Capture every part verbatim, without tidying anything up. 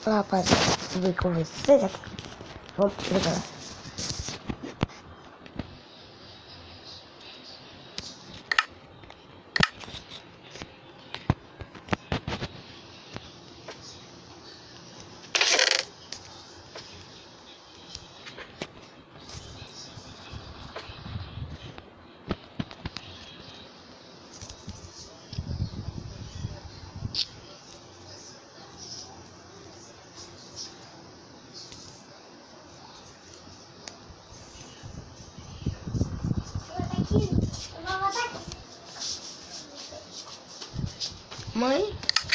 Olá, rapaziada, tudo bem com vocês aqui? Vamos jogar. Mãe?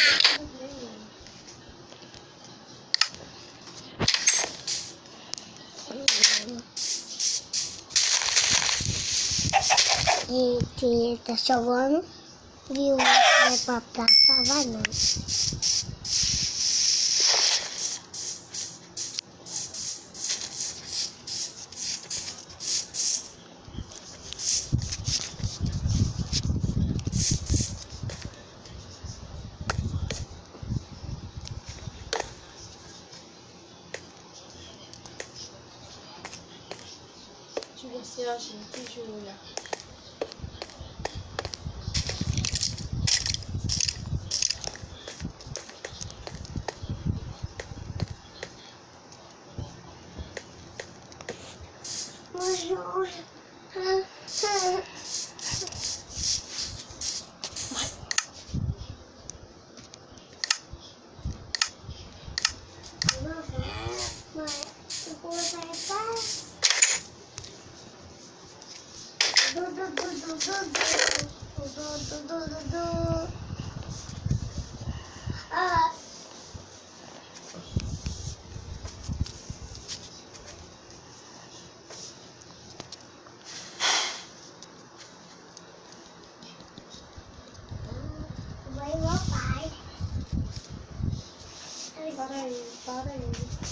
E que tá chovendo e o vai pra praça, vai não. Deixa eu ver se eu acho aqui, deixa eu olhar. Ah. Vai meu pai. Para aí, para aí.